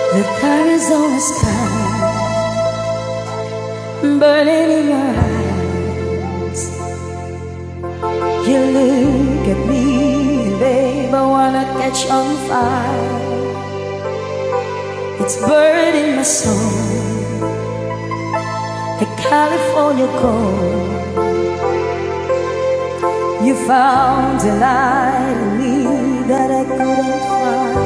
The Arizona sky burning in your eyes. You look at me, babe, I wanna catch on fire. It's burning my soul, the California cold. You found a light in me that I couldn't find.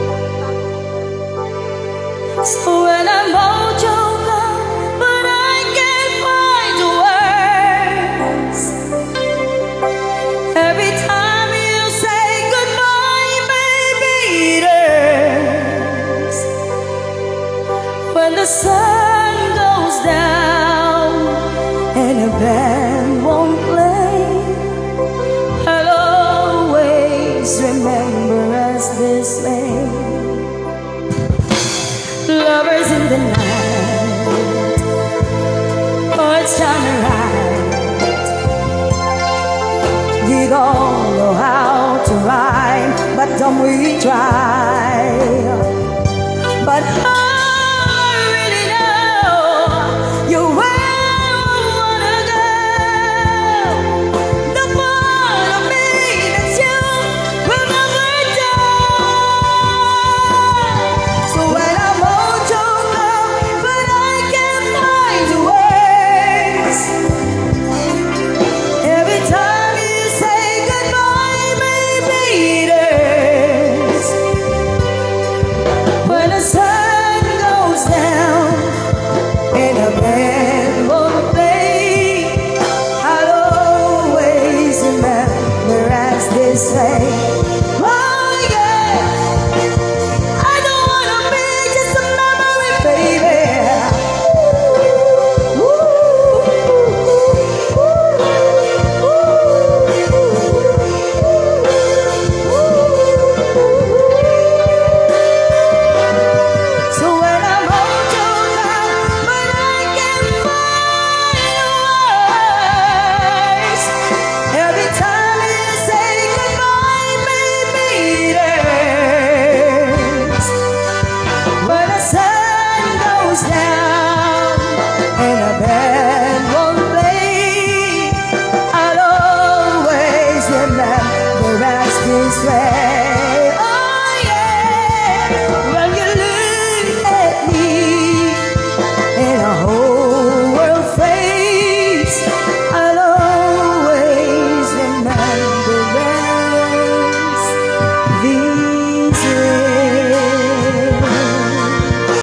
So when I'm all choked up, but I can't find the words. Every time you say goodbye, baby, it hurts. When the sun goes down and a band won't play, I'll always remember us this way. Lovers in the night, oh, it's time to ride. We don't know how to rhyme, but don't we try?